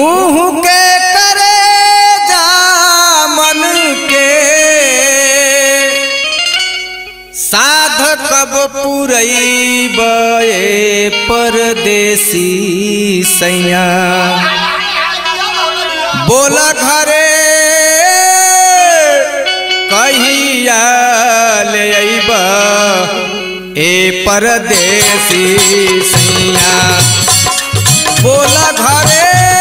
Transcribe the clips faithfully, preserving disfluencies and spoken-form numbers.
कुहू के करे जा मन के साध कब पुरैब ए परदेसी सैया बोला घरे कहिया ले अइबा ए परदेसी सैया बोला घरे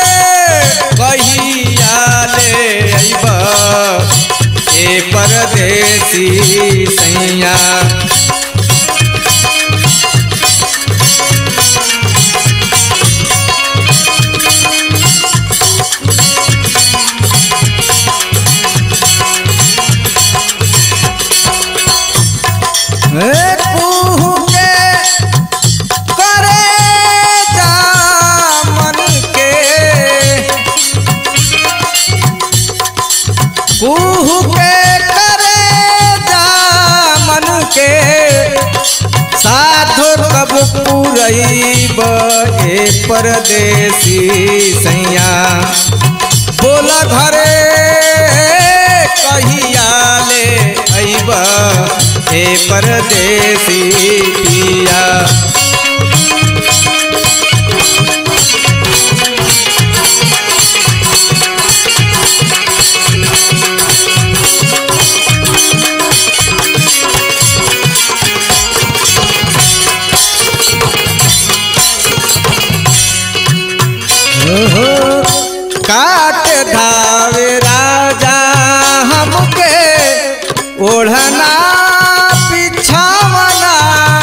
कहिया ले अइबा ए परदेसी सैया कुहू के करे जा मन के कुहू के करे जा मन के साधो कब पुरैब ए परदेसी सैया बोला घरे कहिया ले अइबा ए परदेसी पिया काट धावे राजा हमके ओढ़ना पिछावना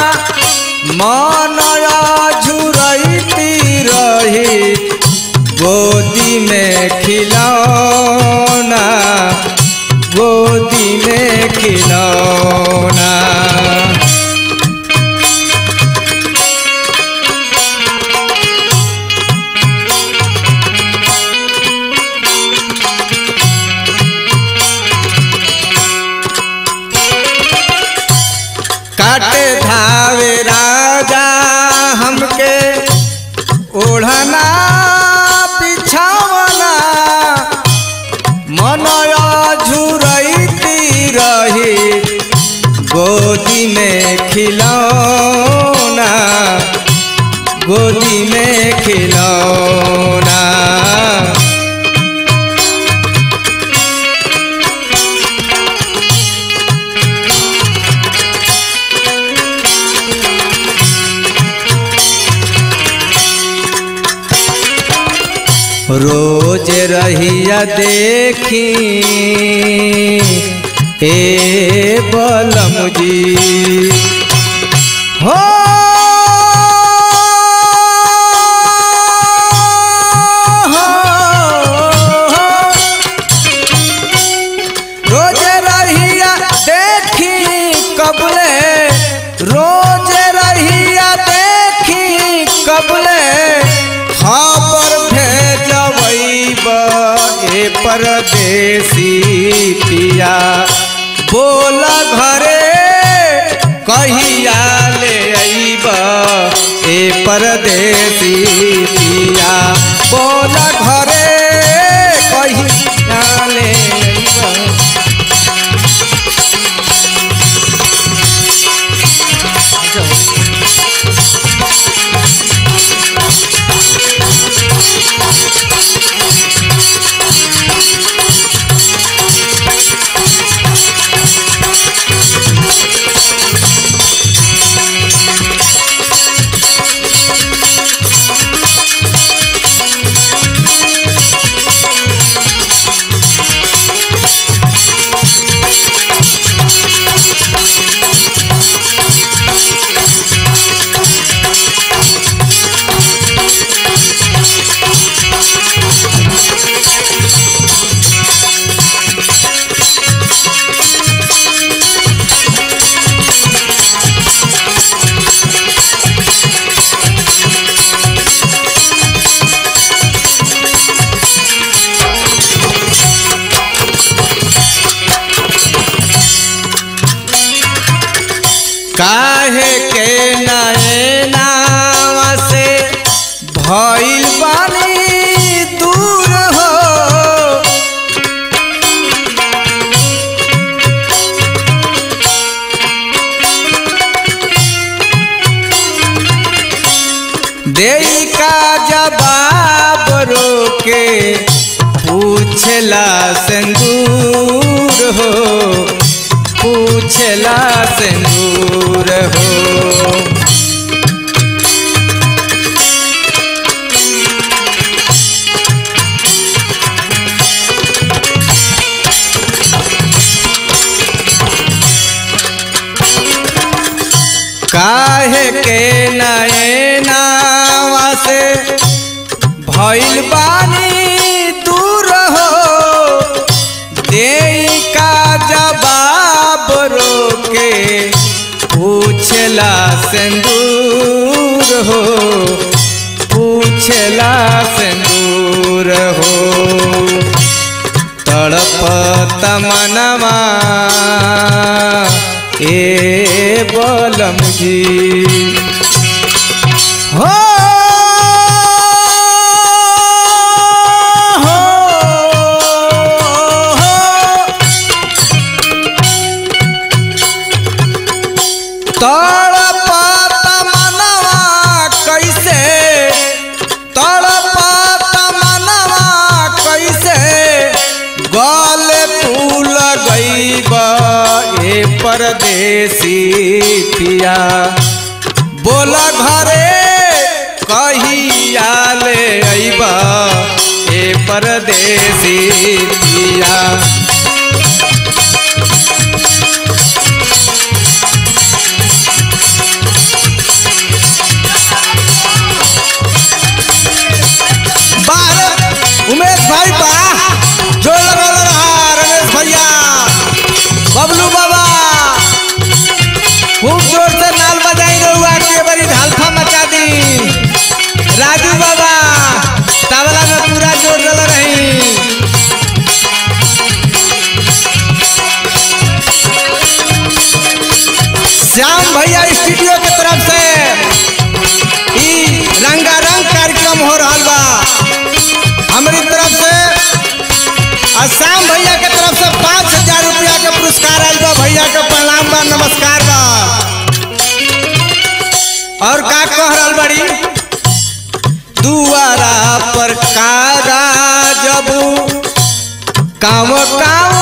मनया झुरैती रही गोदी में खिलौना गोदी में खिलौना काटे धावे राजा हमके ओढ़ना पिछावना मनया झुरैती रही गोदी में खिलौना गोदी में खिलौना रोज रहिया देखी ए बलम जी हो रोज रहिया देखी कबले रोज रहिया देखी कबले खबर भेजबैबा ए परदेसी पिया बोला घरे कहिया ले अइबा ए परदेसी पिया बोला घरे कहिया ले अइबा पूछला सिंदूर हो, पूछला सिंदूर हो। काहे के नैनावा से भइल बानी दूर हो, देई का जवाब रोके पूछला सिंदूर हो, पूछला सिंदूर हो। तड़पत मनवा ए बलम जी हो, हो, हो। तड़पत मनवा कैसे, तड़पत मनवा कैसे गले फूल गईबा ए परदेसी पिया। बोला घरे कहिया ले अइबा ए परदेसी पिया। उमेश भाई बा जो लगल रहा, रमेश भैया, बबलू बाबा खूब जोर से नाल बजाई रहुआ के बड़ी हल्फा मचा दी। राजू बाबा तबला में पूरा जोर चल रही। श्याम भैया स्टूडियो के तरफ से ई रंगारंग कार्यक्रम हो रहा बा। हमारी तरफ से श्याम भैया के तरफ से पाँच हजार रुपया के पुरस्कार आयल बा। भैया के प्रणाम बा, नमस्कार बा। और का कह रहल बड़ी, दुआरा पर कागा जब काव काव